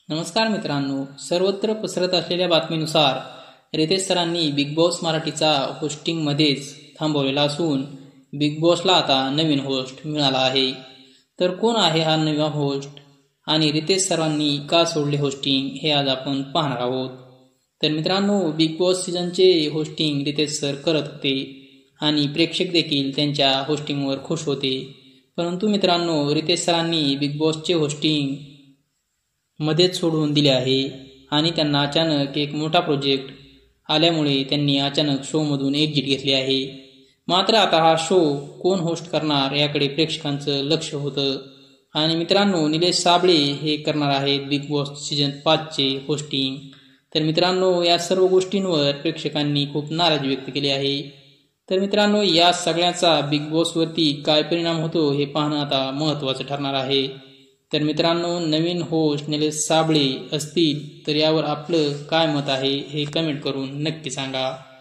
नमस्कार मित्रांनो, सर्वत्र पसरत असलेल्या बातमीनुसार रितेश सरांनी बिग बॉस मराठीचा होस्टिंगमध्येच थांबवलेला असून बिग बॉसला आता नवीन होस्ट मिळाला आहे. तर कोण आहे हा नवा होस्ट आणि रितेश सरांनी का सोडले होस्टिंग हे आज आपण पाहणार आहोत. तर मित्रांनो, बिग बॉस सीझनचे होस्टिंग रितेश सर करत होते आणि प्रेक्षक देखील त्यांच्या होस्टिंगवर खुश होते. परंतु मित्रांनो, रितेश सरांनी बिग बॉसचे होस्टिंग मध्येच सोडून दिले आहे आणि त्यांना अचानक एक मोठा प्रोजेक्ट आल्यामुळे त्यांनी अचानक शोमधून एक्झिट घेतली आहे. मात्र आता हा शो कोण होस्ट करणार याकडे प्रेक्षकांचं लक्ष होतं आणि मित्रांनो, निलेश साबळे हे करणार आहेत बिग बॉस सीझन 5चे होस्टिंग. तर मित्रांनो, या सर्व गोष्टींवर प्रेक्षकांनी खूप नाराजी व्यक्त केली आहे. तर मित्रांनो, या सगळ्याचा बिग बॉसवरती काय परिणाम होतो हे पाहणं आता महत्त्वाचं ठरणार आहे. तर मित्रांनो, नवीन होस्ट निलेश साबळे असतील तर यावर आपलं काय मत आहे हे कमेंट करून नक्की सांगा.